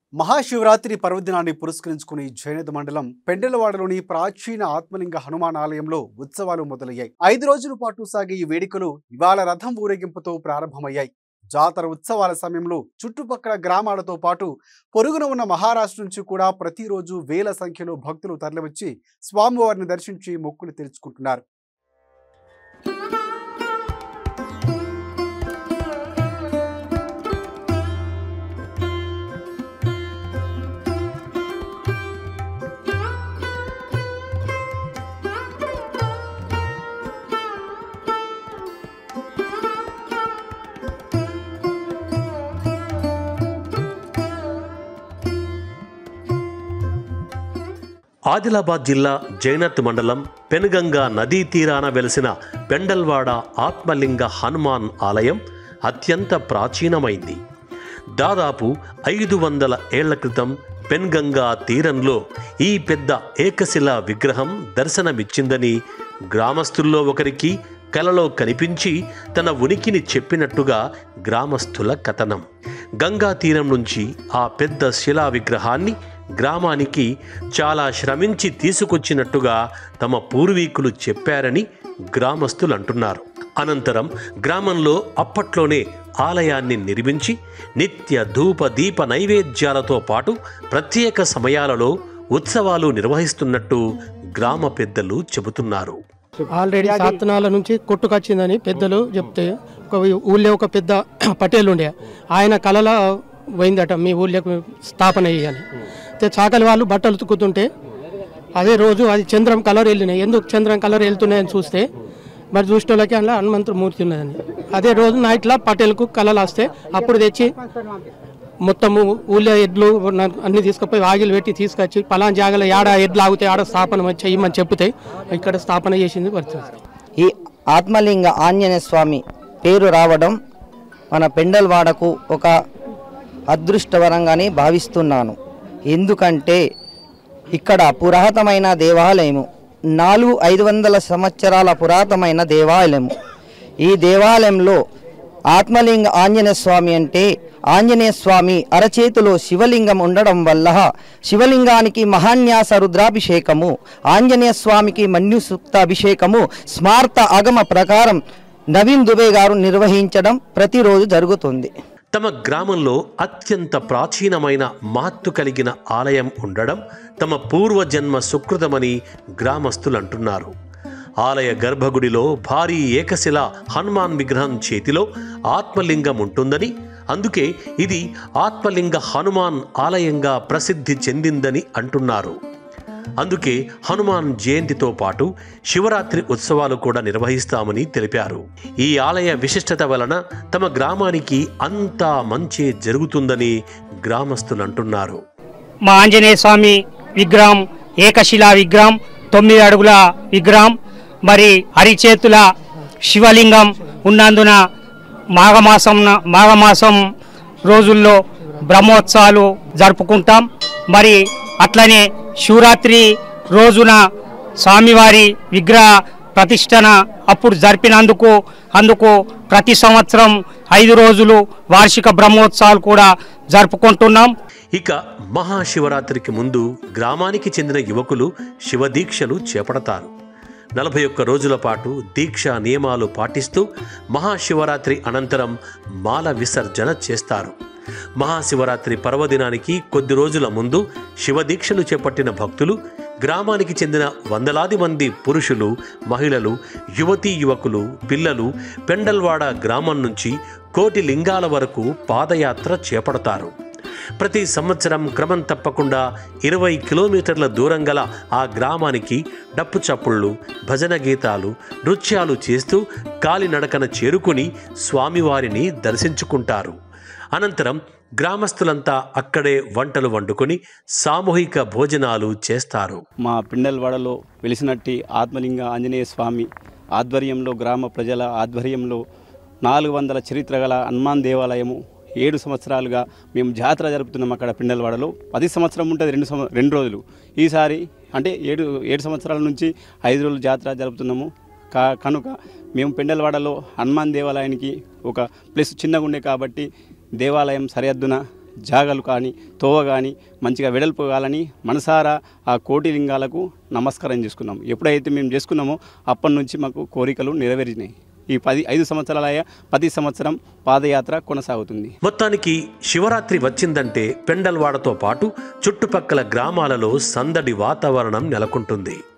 మహాశివరాత్రి పర్వదినాన్ని పురస్కరించుకుని జైనత మండలం పెండలవాడలోని ప్రాచీన ఆత్మలింగ హనుమాన్ ఆలయంలో ఉత్సవాలు మొదలయ్యాయి. 5 రోజుల పాటు సాగే ఈ వేడుకలు ఇవాళ రథం ఊరేగింపుతో ప్రారంభమయ్యాయి. జాతర ఉత్సవాల సమయంలో చుట్టుపక్కల గ్రామాలతో పాటు పొరుగున ఉన్న మహారాష్ట్ర నుంచి కూడా ప్రతిరోజు వేల సంఖ్యలో భక్తులు తరలివచ్చి స్వామివారిని దర్శించి మొక్కులు తీర్చుకుంటున్నారు. ఆదిలాబాద్ జిల్లా జైనత్ మండలం పెనుగంగా నదీ తీరాన వెలిసిన పెండల్వాడ ఆత్మలింగ హనుమాన్ ఆలయం అత్యంత ప్రాచీనమైంది. దాదాపు 500 ఏళ్ల క్రితం పెన్గంగా తీరంలో ఈ పెద్ద ఏకశిలా విగ్రహం దర్శనమిచ్చిందని గ్రామస్తుల్లో ఒకరికి కలలో కనిపించి తన ఉనికిని చెప్పినట్టుగా గ్రామస్తుల కథనం. గంగా తీరం నుంచి ఆ పెద్ద శిలా విగ్రహాన్ని గ్రామానికి చాలా శ్రమించి తీసుకొచ్చినట్టుగా తమ పూర్వీకులు చెప్పారని గ్రామస్తులు అంటున్నారు. అనంతరం గ్రామంలో అప్పట్లోనే ఆలయాన్ని నిర్మించి నిత్య ధూప దీప నైవేద్యాలతో పాటు ప్రత్యేక సమయాలలో ఉత్సవాలు నిర్వహిస్తున్నట్టు గ్రామ పెద్దలు చెబుతున్నారు. ఆల్రెడీ సాత్తనాల నుంచి కొట్టుకొచ్చిందని పెద్దలు చెప్తే ఊళ్ళో ఒక పెద్ద పటేల్ ఉండే ఆయన కళలో పోయిందట మీ ఊళ్ళోకి స్థాపన అయ్యాని. చాకలి వాళ్ళు బట్టలు ఉతుకుతుంటే అదే రోజు అది చంద్రం కలర్ వెళ్ళినాయి. ఎందుకు చంద్రం కలర్ వెళ్తున్నాయని చూస్తే మరి చూసేటోళ్ళకి అందులో హనుమంతుమూర్తి ఉన్నదని. అదే రోజు నైట్లో పటేల్కు కళలు వస్తే అప్పుడు తెచ్చి మొత్తము ఊళ్ళో ఎడ్లు అన్ని తీసుకుపోయి వాగిలు పెట్టి తీసుకొచ్చి పలానా జాగలో ఆడ ఎడ్లు ఆగుతాయి ఆడ స్థాపన చెయ్యమని చెప్తే ఇక్కడ స్థాపన చేసింది పరిస్థితి. ఈ ఆత్మలింగ ఆంజనేయ స్వామి పేరు రావడం మన పెండల్వాడకు ఒక అదృష్టవరంగానే భావిస్తున్నాను. ఎందుకంటే ఇక్కడ పురాతనమైన దేవాలయము 400-500 సంవత్సరాల పురాతనమైన దేవాలయము. ఈ దేవాలయంలో ఆత్మలింగ ఆంజనేయ స్వామి అంటే ఆంజనేయ స్వామి అరచేతిలో శివలింగం ఉండడం వల్ల శివలింగానికి మహాన్యాస రుద్రాభిషేకము, ఆంజనేయ స్వామికి మన్యుసూక్త అభిషేకము స్మార్త ఆగమ ప్రకారం నవీన్ దుబే గారు నిర్వహించడం ప్రతిరోజు జరుగుతుంది. తమ గ్రామంలో అత్యంత ప్రాచీనమైన మహత్తు కలిగిన ఆలయం ఉండడం తమ పూర్వజన్మ సుకృతమని గ్రామస్తులు అంటున్నారు. ఆలయ గర్భగుడిలో భారీ ఏకశిల హనుమాన్ విగ్రహం చేతిలో ఆత్మలింగం ఉంటుందని, అందుకే ఇది ఆత్మలింగ హనుమాన్ ఆలయంగా ప్రసిద్ధి చెందిందని అంటున్నారు. అందుకే హనుమాన్ జయంతితో పాటు శివరాత్రి ఉత్సవాలు కూడా నిర్వహిస్తామని తెలిపారు. ఈ ఆలయ విశిష్టత వలన తమ గ్రామానికి అంతా మంచి జరుగుతుందని గ్రామస్తులు అంటున్నారు. మా ఆంజనేయ స్వామి విగ్రహం ఏకశిలా విగ్రహం, 9 అడుగుల విగ్రహం, మరి అరిచేతుల శివలింగం ఉన్నందున మాఘమాసం రోజుల్లో బ్రహ్మోత్సవాలు జరుపుకుంటాం. మరి అట్లనే శివరాత్రి రోజున స్వామివారి విగ్రహ ప్రతిష్టన అప్పుడు అందుకు ప్రతి సంవత్సరం 5 రోజులు వార్షిక బ్రహ్మోత్సవాలు కూడా జరుపుకుంటున్నాం. ఇక మహాశివరాత్రికి ముందు గ్రామానికి చెందిన యువకులు శివదీక్షలు చేపడతారు. 41 రోజుల పాటు దీక్షా నియమాలు పాటిస్తూ మహాశివరాత్రి అనంతరం మాల విసర్జన చేస్తారు. మహాశివరాత్రి పర్వదినానికి కొద్ది రోజుల ముందు శివదీక్షలు చేపట్టిన భక్తులు గ్రామానికి చెందిన వందలాది మంది పురుషులు, మహిళలు, యువతీ యువకులు, పిల్లలు పెండల్వాడ గ్రామం నుంచి కోటి లింగాల వరకు పాదయాత్ర చేపడతారు. ప్రతి సంవత్సరం క్రమం తప్పకుండా 20 కిలోమీటర్ల దూరం గల ఆ గ్రామానికి డప్పు చప్పుళ్ళు, భజన గీతాలు, నృత్యాలు చేస్తూ కాలినడకన చేరుకుని స్వామివారిని దర్శించుకుంటారు. అనంతరం గ్రామస్తులంతా అక్కడే వంటలు వండుకొని సామూహిక భోజనాలు చేస్తారు. మా పెండల్వాడలో వెలిసినట్టి ఆత్మలింగ ఆంజనేయ స్వామి ఆధ్వర్యంలో, గ్రామ ప్రజల ఆధ్వర్యంలో 400 చరిత్ర గల హనుమాన్ దేవాలయము 7 సంవత్సరాలుగా మేము జాతర జరుపుతున్నాం. అక్కడ పెండల్వాడలో 10 సంవత్సరం ఉంటుంది, 2 రోజులు. ఈసారి అంటే 7 సంవత్సరాల నుంచి 5 రోజులు జాతర జరుపుతున్నాము. కనుక మేము పెండల్వాడలో హనుమాన్ దేవాలయానికి ఒక ప్లేస్ చిన్నగా ఉండే కాబట్టి దేవాలయం సరిహద్దున జాగలు కానీ తోవ కానీ మంచిగా వెడల్పు కావాలని మనసారా ఆ కోటి లింగాలకు నమస్కారం చేసుకున్నాం. ఎప్పుడైతే మేము చేసుకున్నామో అప్పటి నుంచి మాకు కోరికలు నెరవేరినాయి. ఈ 5 సంవత్సరాలయ్యా ప్రతి సంవత్సరం పాదయాత్ర కొనసాగుతుంది. మొత్తానికి శివరాత్రి వచ్చిందంటే పెండల్వాడతో పాటు చుట్టుపక్కల గ్రామాలలో సందడి వాతావరణం నెలకొంటుంది.